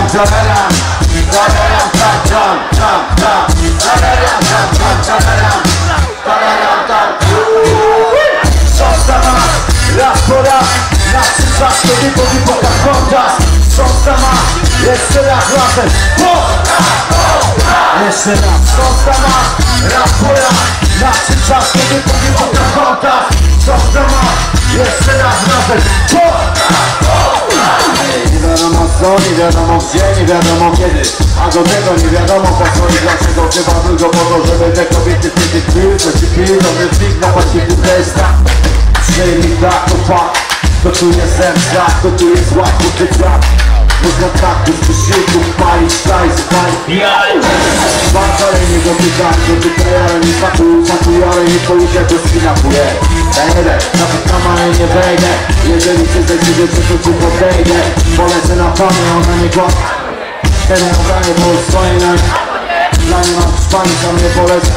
tararam, tararam, tam, tam, tam, tam, tararam, tam, tam, tararam, tararam, tam. Sonsta ma, raz po raz, na krzyżach to nie boli Pocahontas. Sonsta ma, jeszcze raz razem, jeszcze raz. Sonsta ma, raz po raz, na krzyżach to nie boli Pocahontas. Sonsta ma, jeszcze raz razem, nie wiadomo co, nie wiadomo gdzie, nie wiadomo kiedy. A do tego nie wiadomo po co i dlaczego. Chyba tylko po to, żeby te kobiety wtedy piły, co ci piły, dobry flik na właściwy testa. Przyjmij tak, to fakt, to tu jest zemsta, to tu jest łatwy tytuł. Można tak już przysiłków palić, sztaj, zapalić. Bardzo, ale nie dotykam, ale nie smakuj, ale nie policzę, to spinakuję. Będę, nawet tam, ale nie wejdę. Jeżeli chcesz decyzję, to ci podejdę. Polecę na pamię, ona nie kłamie. Ten obranie było swoje na nie. Dla nie mam spanie, sam nie polecę.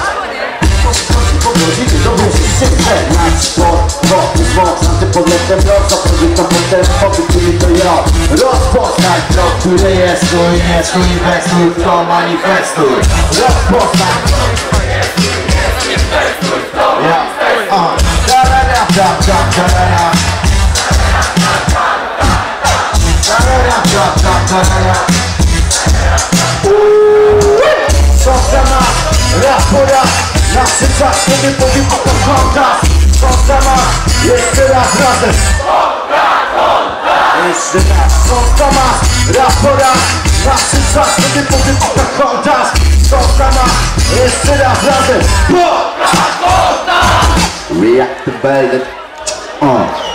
To był wszyscy na sport, zwok, na ty podletem los, zaprowadzi to potem, powiedz mi to ja. Rozpoznaj to, który jest twój, nie twój, inwestuj w to, manifestuj. Rozpoznaj to, który jest twój, nie twój, inwestuj w to, manifestuj. Tarara, tam, tam, tarara. Tarara, tam, tam, tarara. Sonsta ma, raz po raz, na krzyżach sobie powie Pocahontas. Sonsta ma, jeszcze raz razem, jeszcze raz. Sonsta ma, raz po raz, na krzyżach sobie powie Pocahontas. Sonsta ma, jeszcze raz razem, Pocahontas. Reactivated.